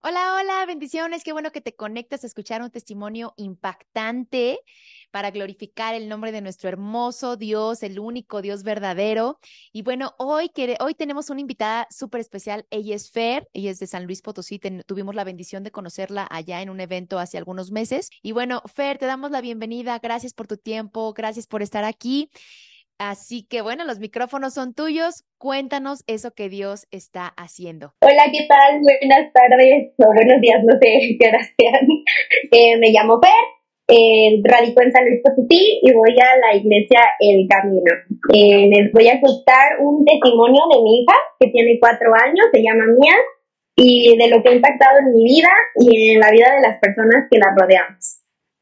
Hola, hola, bendiciones. Qué bueno que te conectas a escuchar un testimonio impactante para glorificar el nombre de nuestro hermoso Dios, el único Dios verdadero. Y bueno, hoy tenemos una invitada súper especial. Ella es Fer, ella es de San Luis Potosí. Tuvimos la bendición de conocerla allá en un evento hace algunos meses. Y bueno, Fer, te damos la bienvenida. Gracias por tu tiempo, gracias por estar aquí. Así que bueno, los micrófonos son tuyos. Cuéntanos eso que Dios está haciendo. Hola, ¿qué tal? Buenas tardes o buenos días, no sé qué horas sean. Me llamo Fer, radico en San Luis Potosí y voy a la iglesia El Camino. Les voy a contar un testimonio de mi hija que tiene 4 años, se llama Mía, y de lo que ha impactado en mi vida y en la vida de las personas que la rodeamos.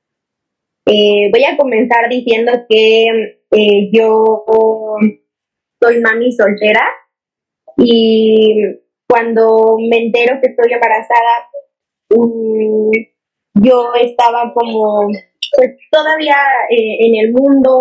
Voy a comenzar diciendo que yo soy mami soltera y cuando me entero que estoy embarazada, um, yo estaba como, pues todavía en el mundo,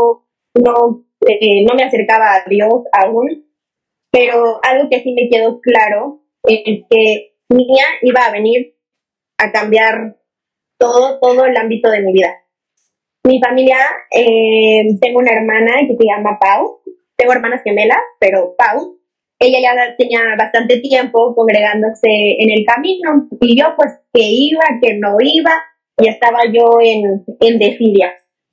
no me acercaba a Dios aún, pero algo que sí me quedó claro es que Mía iba a venir a cambiar todo el ámbito de mi vida. Mi familia, tengo una hermana que se llama Pau, tengo hermanas gemelas, pero Pau, ella ya tenía bastante tiempo congregándose en el camino y yo pues que iba, que no iba, y estaba yo en desidia.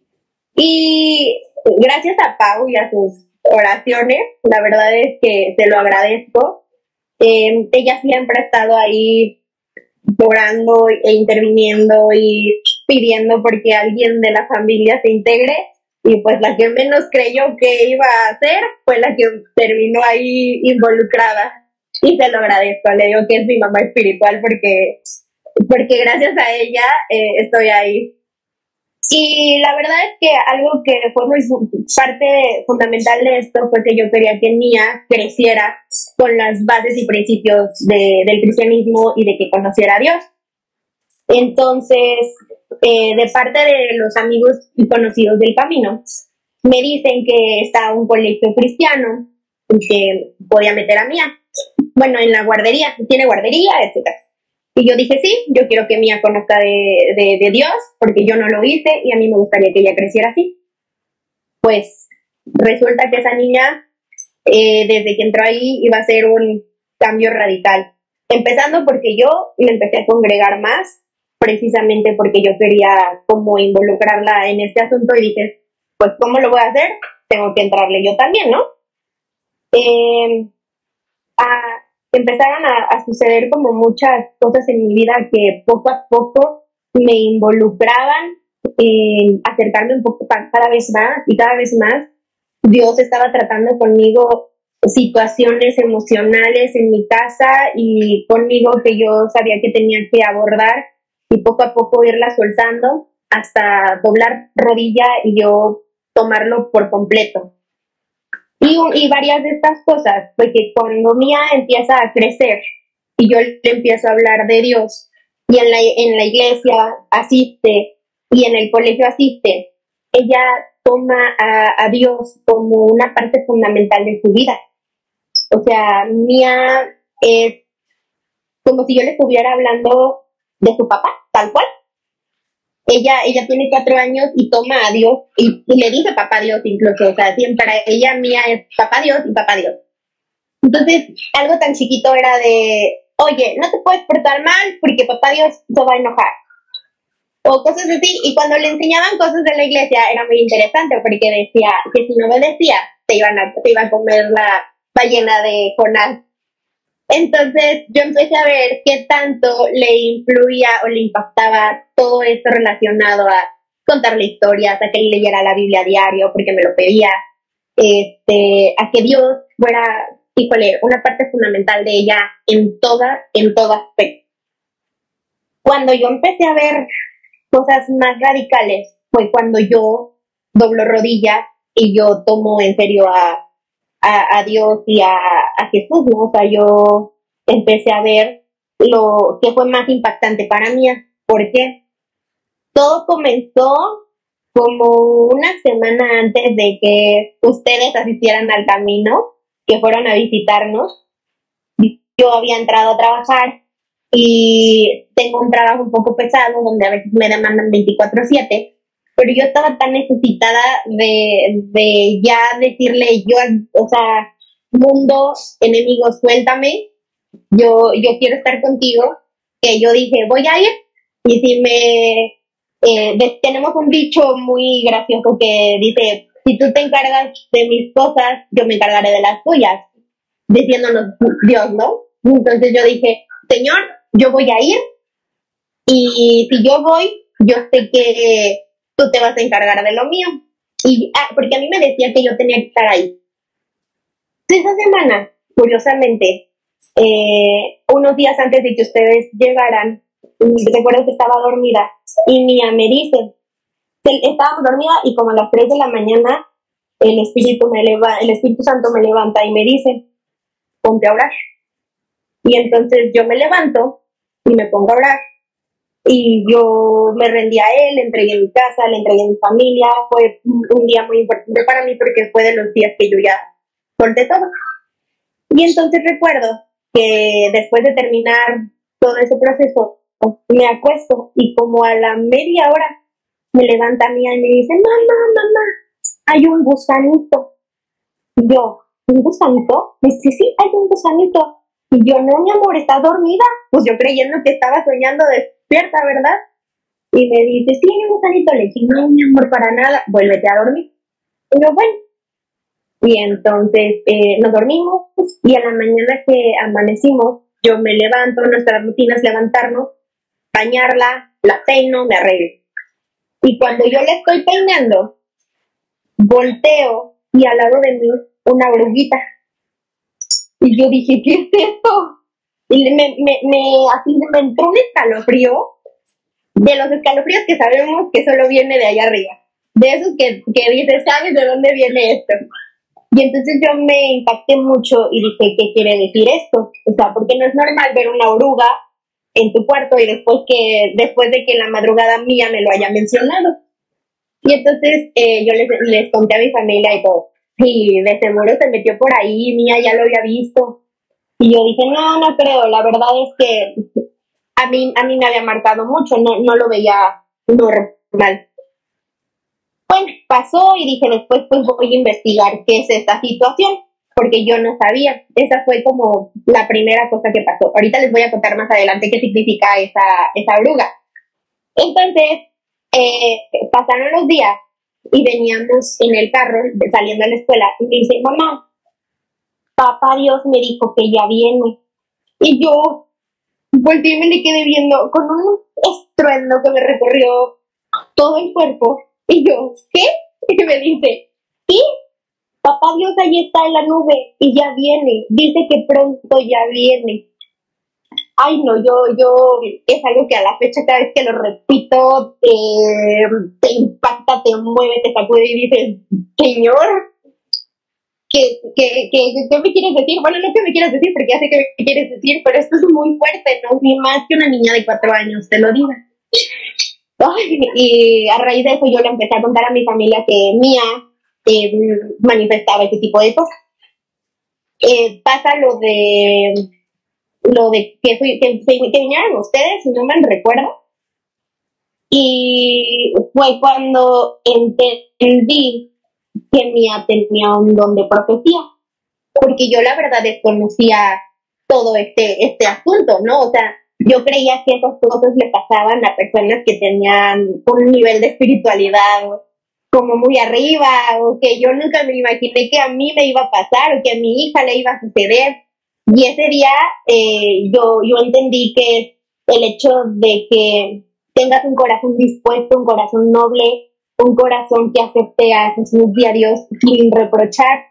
Y gracias a Pau y a sus oraciones, la verdad es que se lo agradezco. Ella siempre ha estado ahí orando e interviniendo y pidiendo porque alguien de la familia se integre, y pues la que menos creyó que iba a hacer fue la que terminó ahí involucrada, y se lo agradezco, le digo que es mi mamá espiritual porque gracias a ella estoy ahí. Y la verdad es que algo que fue muy parte fundamental de esto fue que yo quería que Mía creciera con las bases y principios del cristianismo y de que conociera a Dios. Entonces, de parte de los amigos y conocidos del camino, me dicen que está un colegio cristiano y que podía meter a Mía. Bueno, en la guardería, tiene guardería, etcétera. Y yo dije, sí, yo quiero que Mía conozca de Dios, porque yo no lo hice y a mí me gustaría que ella creciera así. Pues resulta que esa niña, desde que entró ahí, iba a ser un cambio radical. Empezando porque yo me empecé a congregar más, precisamente porque yo quería como involucrarla en este asunto, y dije, pues ¿cómo lo voy a hacer? Tengo que entrarle yo también, ¿no? Eh, a, Empezaron a suceder como muchas cosas en mi vida que poco a poco me involucraban en acercarme un poco cada vez más y cada vez más. Dios estaba tratando conmigo situaciones emocionales en mi casa y conmigo que yo sabía que tenía que abordar, y poco a poco irla soltando hasta doblar rodilla y yo tomarlo por completo. Y varias de estas cosas, porque cuando Mía empieza a crecer y yo le empiezo a hablar de Dios, y en la iglesia asiste y en el colegio asiste, ella toma a Dios como una parte fundamental de su vida. O sea, Mía es como si yo le estuviera hablando de su papá, tal cual. Ella tiene 4 años y toma a Dios y le dice papá Dios incluso, o sea, siempre para ella Mía es papá Dios y papá Dios. Entonces, algo tan chiquito era de, oye, no te puedes portar mal porque papá Dios se va a enojar. O cosas así, y cuando le enseñaban cosas de la iglesia era muy interesante porque decía que si no obedecías te iba a comer la ballena de Jonás. Entonces yo empecé a ver qué tanto le influía o le impactaba todo esto relacionado a contarle historias, a que él leyera la Biblia a diario porque me lo pedía, a que Dios fuera, híjole, una parte fundamental de ella en todo aspecto. Cuando yo empecé a ver cosas más radicales fue cuando yo doblo rodilla y yo tomo en serio a Dios y a Jesús, ¿no? O sea, yo empecé a ver lo que fue más impactante para mí. ¿Por qué? Todo comenzó como una semana antes de que ustedes asistieran al camino, que fueron a visitarnos. Yo había entrado a trabajar y tengo un trabajo un poco pesado donde a veces me demandan 24/7, pero yo estaba tan necesitada de ya decirle yo, o sea, mundo, enemigo, suéltame, yo quiero estar contigo, que yo dije, voy a ir, y si tenemos un dicho muy gracioso que dice, si tú te encargas de mis cosas, yo me encargaré de las tuyas, diciéndonos Dios, ¿no? Entonces yo dije, Señor, yo voy a ir, y si yo voy, yo sé que tú te vas a encargar de lo mío. Y porque a mí me decía que yo tenía que estar ahí. Esa semana, curiosamente, unos días antes de que ustedes llegaran, recuerdo que estaba dormida y Mía me dice, estábamos dormida y como a las 3 de la mañana el Espíritu Santo me levanta y me dice, ponte a orar. Y entonces yo me levanto y me pongo a orar. Y yo me rendí a él, le entregué mi casa, le entregué mi familia. Fue un día muy importante para mí porque fue de los días que yo ya solté todo. Y entonces recuerdo que después de terminar todo ese proceso, me acuesto y como a la media hora me levanta Mía y me dice, mamá, hay un gusanito. Y yo, ¿un gusanito? Me dice, sí, hay un gusanito. Y yo, no, mi amor, ¿estás dormida? Pues yo creyendo que estaba soñando despierta, ¿verdad? Y me dice, sí, hay un gusanito. Le dije, no, mi amor, para nada, vuélvete a dormir. Y yo, bueno. Y entonces nos dormimos y a la mañana que amanecimos, yo me levanto, nuestra rutina es levantarnos, bañarla, la peino, me arreglo. Y cuando yo la estoy peinando, volteo y al lado de mí una oruguita. Y yo dije, ¿qué es esto? Y así me entró un escalofrío, de los escalofríos que sabemos que solo viene de allá arriba. De esos que dices, ¿sabes de dónde viene esto? Y entonces yo me impacté mucho y dije, ¿qué quiere decir esto? O sea, porque no es normal ver una oruga en tu cuarto y después de que en la madrugada Mía me lo haya mencionado. Y entonces yo les conté a mi familia y todo. Y de seguro se metió por ahí, Mía ya lo había visto. Y yo dije, no creo, la verdad es que a mí me había marcado mucho, no lo veía normal. Bueno, pasó y dije después pues voy a investigar qué es esta situación, porque yo no sabía. Esa fue como la primera cosa que pasó. Ahorita les voy a contar más adelante qué significa esa oruga. Entonces, pasaron los días y veníamos en el carro saliendo a la escuela y me dice, mamá, papá Dios me dijo que ya viene. Y yo volteé y me le quedé viendo con un estruendo que me recorrió todo el cuerpo. Y yo, ¿qué? Y me dice, sí, papá Dios ahí está en la nube y ya viene. Dice que pronto ya viene. Ay, no, yo, es algo que a la fecha cada vez que lo repito, te impacta, te mueve, te sacude y dices, Señor, ¿qué me quieres decir? Bueno, no que me quieres decir, porque ya sé que me quieres decir, pero esto es muy fuerte, ¿no? Ni más que una niña de 4 años te lo diga. Ay, y a raíz de eso yo le empecé a contar a mi familia que Mía manifestaba ese tipo de cosas. Pasa lo de que vinieron ustedes, si no me recuerdo, y fue cuando entendí que Mía tenía un don de profecía, porque yo la verdad desconocía todo este asunto, ¿no? O sea, yo creía que esas cosas le pasaban a personas que tenían un nivel de espiritualidad como muy arriba, o que yo nunca me imaginé que a mí me iba a pasar, o que a mi hija le iba a suceder. Y ese día yo entendí que el hecho de que tengas un corazón dispuesto, un corazón noble, un corazón que acepte a Jesús y a Dios sin reprochar,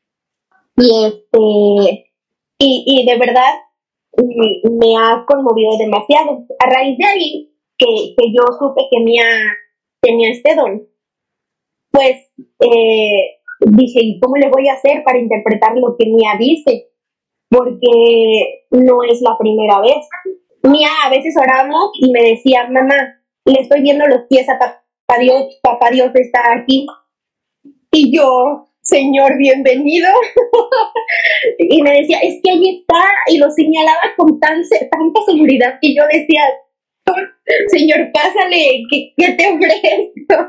y de verdad me ha conmovido demasiado. A raíz de ahí, que yo supe que Mía tenía este don, pues dije, ¿y cómo le voy a hacer para interpretar lo que Mía dice? Porque no es la primera vez. Mía, a veces oramos y me decía, mamá, le estoy viendo los pies a papá Dios está aquí. Y yo, señor, bienvenido. Y me decía, es que ahí está, y lo señalaba con tanta seguridad que yo decía, señor, pásale, ¿qué te ofrezco?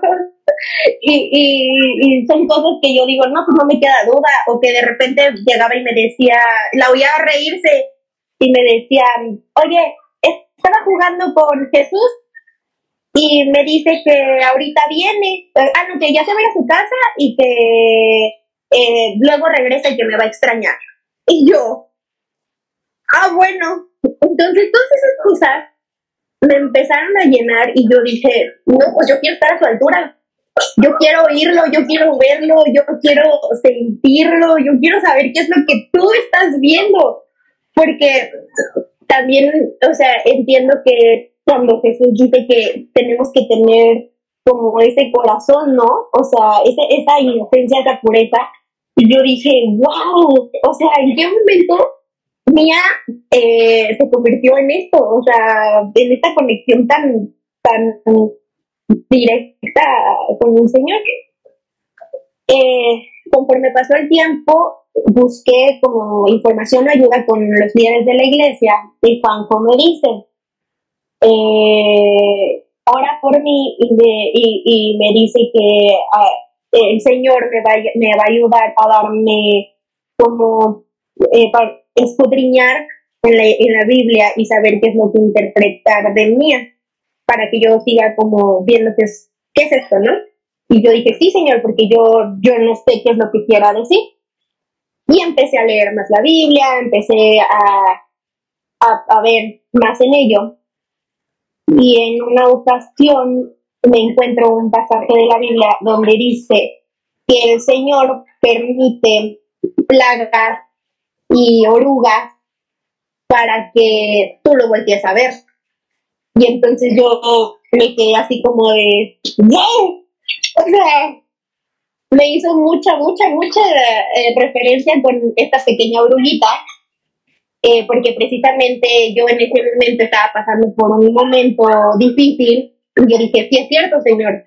Y son cosas que yo digo, no, pues no me queda duda, o que de repente llegaba y me decía, la oía reírse, y me decía, oye, estaba jugando con Jesús, y me dice que ahorita viene, no, que ya se va a ir a su casa, y que luego regresa y que me va a extrañar. Y yo, bueno, entonces todas esas cosas me empezaron a llenar y yo dije, no, pues yo quiero estar a su altura, yo quiero oírlo, yo quiero verlo, yo quiero sentirlo, yo quiero saber qué es lo que tú estás viendo, porque también, o sea, entiendo que cuando Jesús dice que tenemos que tener como ese corazón, ¿no? O sea, esa inocencia, esa pureza, y yo dije, wow, o sea, ¿en qué momento Mía se convirtió en esto? O sea, en esta conexión tan directa con un Señor. Conforme pasó el tiempo, busqué como información o ayuda con los líderes de la iglesia y Juanjo me dice, ora por mí y me dice que el Señor me va a ayudar a darme como para escudriñar en la Biblia y saber qué es lo que interpretar de Mía, para que yo siga como viendo qué es esto, ¿no? Y yo dije, sí, Señor, porque yo no sé qué es lo que quiera decir. Y empecé a leer más la Biblia, empecé a ver más en ello. Y en una ocasión me encuentro un pasaje de la Biblia donde dice que el Señor permite plagas y orugas para que tú lo voltees a ver. Y entonces yo me quedé así como de, ¡wow! O sea, me hizo mucha referencia con esta pequeña oruguita, porque precisamente yo en ese momento estaba pasando por un momento difícil, y yo dije, sí es cierto, Señor,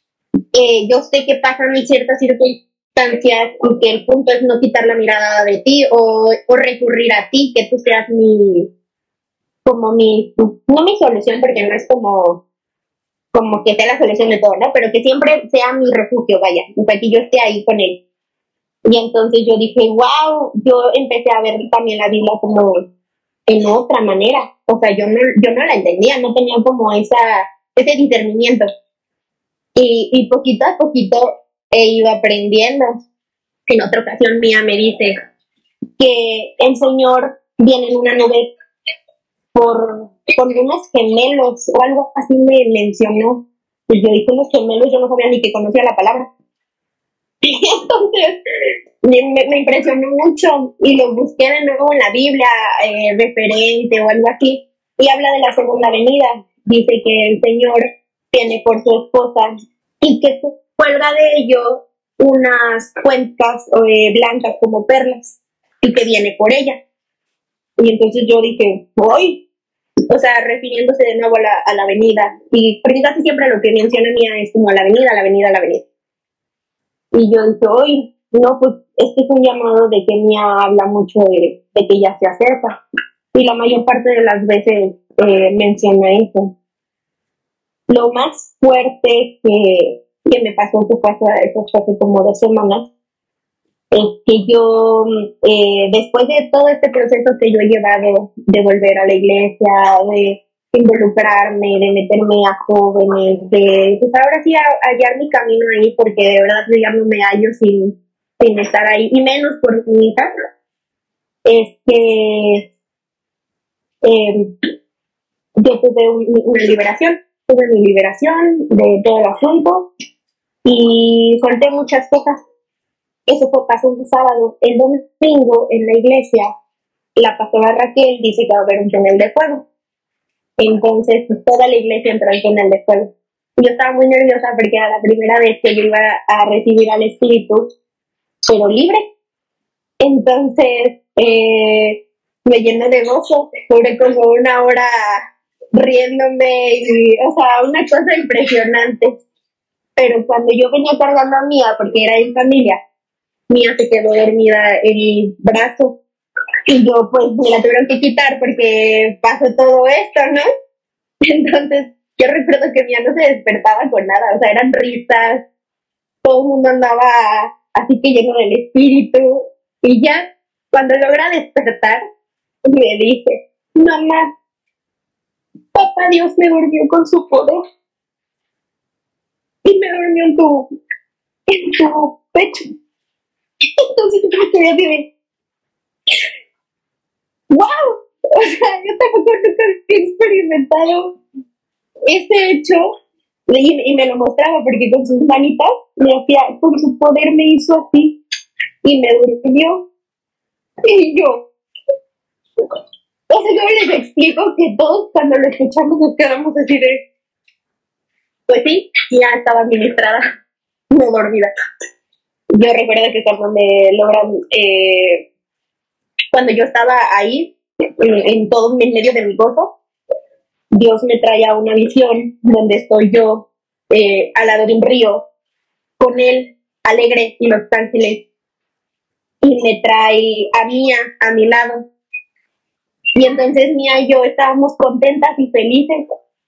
yo sé que pasan ciertas circunstancias y que el punto es no quitar la mirada de ti o recurrir a ti, que tú seas no mi solución, porque no es como que sea la solución de todo, ¿no? Pero que siempre sea mi refugio, vaya, para que yo esté ahí con él. Y entonces yo dije, wow, yo empecé a ver también la Biblia como en otra manera. O sea, yo no la entendía, no tenía como ese discernimiento. Y poquito a poquito he ido aprendiendo. En otra ocasión Mía me dice que el Señor viene en una nube por unos gemelos o algo así me mencionó. Y yo dije unos gemelos, yo no sabía ni que conocía la palabra. Entonces me impresionó mucho y lo busqué de nuevo en la Biblia, referente o algo así, y habla de la segunda venida. Dice que el Señor viene por su esposa y que cuelga de ello unas cuencas blancas como perlas y que viene por ella. Y entonces yo dije, ¡hoy! O sea, refiriéndose de nuevo a la venida. Y porque casi siempre lo que menciona Mía es como la venida, la venida, la venida. Y yo dije, hoy, no, pues este es un llamado de que Mía habla mucho de que ya se acerca. Y la mayor parte de las veces menciona eso. Lo más fuerte que me pasó, que fue hace como 2 semanas, es que yo, después de todo este proceso que yo he llevado de volver a la iglesia, de involucrarme, de meterme a jóvenes, pues ahora sí hallar mi camino ahí, porque de verdad yo ya no me hallo sin estar ahí, y menos por mi hija, es que yo tuve una liberación, tuve mi liberación de todo el asunto y solté muchas cosas. Eso pasó un sábado. El domingo en la iglesia, la pastora Raquel dice que va a haber un túnel de fuego. Entonces, pues, toda la iglesia entró al túnel de fuego. Yo estaba muy nerviosa porque era la primera vez que yo iba a recibir al Espíritu, pero libre. Entonces, me llené de gozo. Duré como 1 hora riéndome, o sea, una cosa impresionante. Pero cuando yo venía cargando a Mía, porque era en familia, Mía se quedó dormida en mi brazo y yo pues me la tuvieron que quitar porque pasó todo esto, ¿no? Entonces yo recuerdo que Mía no se despertaba con nada, o sea, eran risas, todo el mundo andaba así que lleno del espíritu y ya cuando logra despertar me dice, mamá, papá Dios me durmió con su poder y me durmió en tu pecho. Entonces yo me quedé así de, wow, o sea, yo tampoco nunca había experimentado ese hecho y me lo mostraba porque con sus manitas me hacía, con su poder me hizo así y me durmió y yo, o sea, yo les explico que todos cuando lo escuchamos nos quedamos así de, pues sí, ya estaba administrada, no dormida. Yo recuerdo que cuando me logran, cuando yo estaba ahí, en todo en medio de mi gozo, Dios me trae a una visión donde estoy yo al lado de un río, con él, alegre y Los Ángeles, y me trae a Mía a mi lado. Y entonces Mía y yo estábamos contentas y felices.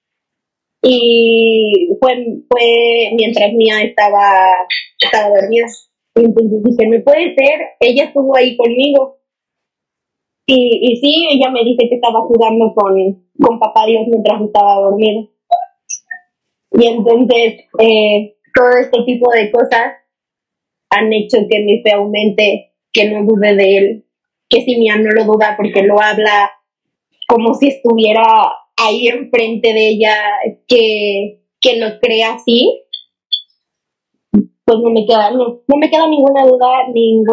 Y fue mientras Mía estaba dormida. Y entonces dije, no puede ser, ella estuvo ahí conmigo. Y sí, ella me dice que estaba jugando con papá Dios mientras estaba dormida. Y entonces, todo este tipo de cosas han hecho que mi fe aumente, que no dude de él, que si Mía no lo duda porque lo habla como si estuviera ahí enfrente de ella, que lo crea así, pues no me queda ninguna duda,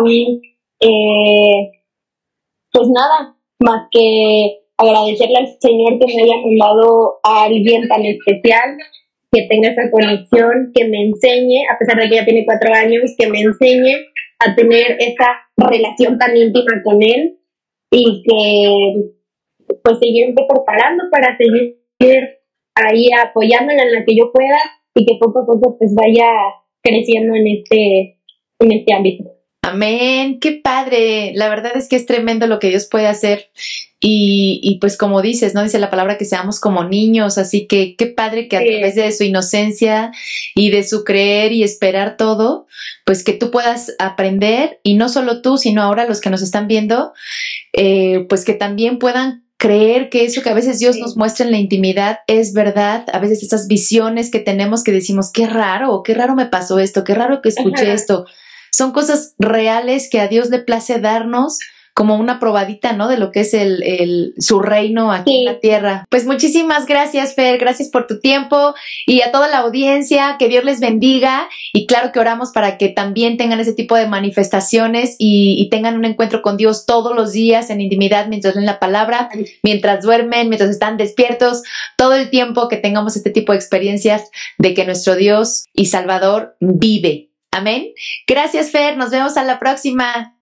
pues nada, más que agradecerle al Señor que me haya mandado a alguien tan especial, que tenga esa conexión, que me enseñe, a pesar de que ya tiene 4 años, que me enseñe a tener esa relación tan íntima con él y que pues seguirme preparando para seguir ahí apoyándola en la que yo pueda y que poco a poco pues vaya creciendo en este ámbito. Amén, qué padre. La verdad es que es tremendo lo que Dios puede hacer. Y pues como dices, ¿no? Dice la palabra que seamos como niños, así que qué padre que a través de su inocencia y de su creer y esperar todo, pues que tú puedas aprender, y no solo tú, sino ahora los que nos están viendo, pues que también puedan creer que eso que a veces Dios nos muestra en la intimidad es verdad. A veces esas visiones que tenemos que decimos, qué raro me pasó esto, qué raro que escuché esto. Son cosas reales que a Dios le place darnos como una probadita, ¿no? De lo que es su reino aquí en la tierra. Pues muchísimas gracias, Fer, gracias por tu tiempo, y a toda la audiencia, que Dios les bendiga, y claro que oramos para que también tengan ese tipo de manifestaciones y tengan un encuentro con Dios todos los días en intimidad, mientras leen la palabra, mientras duermen, mientras están despiertos, todo el tiempo que tengamos este tipo de experiencias de que nuestro Dios y Salvador vive. Amén. Gracias, Fer. Nos vemos a la próxima.